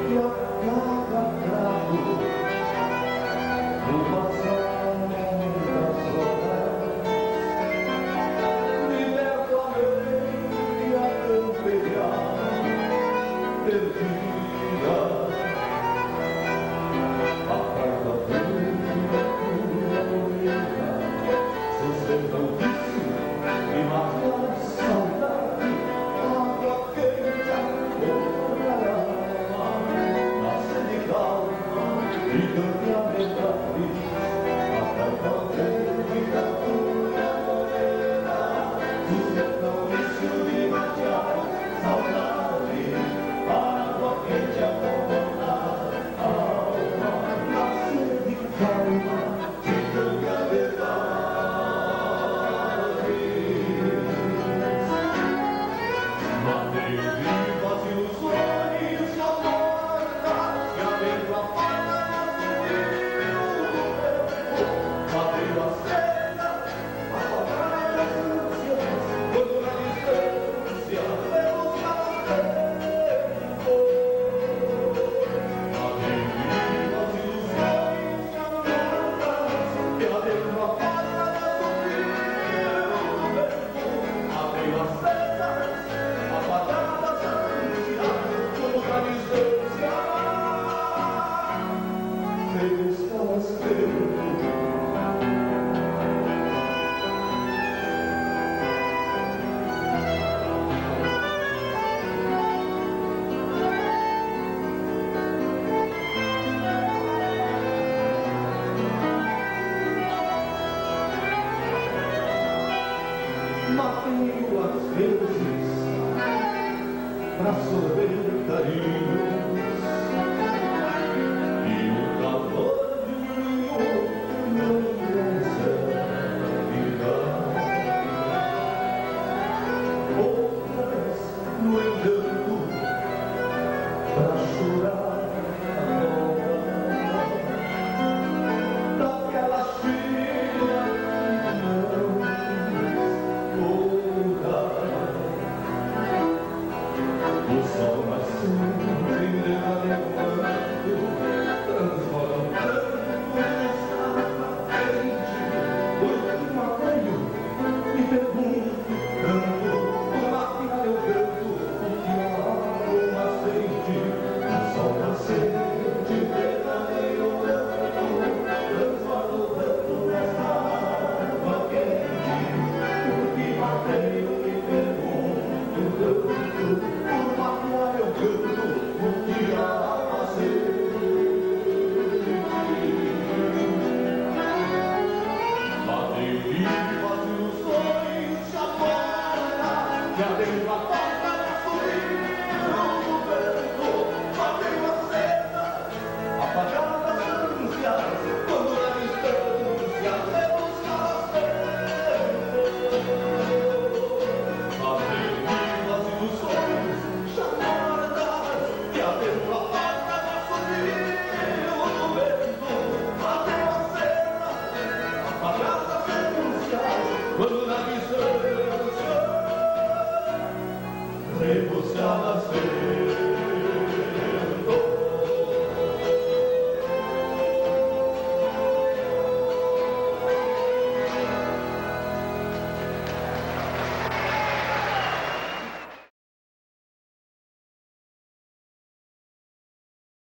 que a cada trago no passar das horas liberto a lei a campear perdida a carta pura sustenta o vício e mata a saudade, água quente acorda a alma, nasce de calma e canta a metade, a carta pública pura morena, sustenta o vício de matar saudade, água quente acorda a alma, nasce de calma e canta a metade. Matei-o às vezes pra sorver carinhos e o calor de um não consegue ficar. Outras, no entanto, pra chorar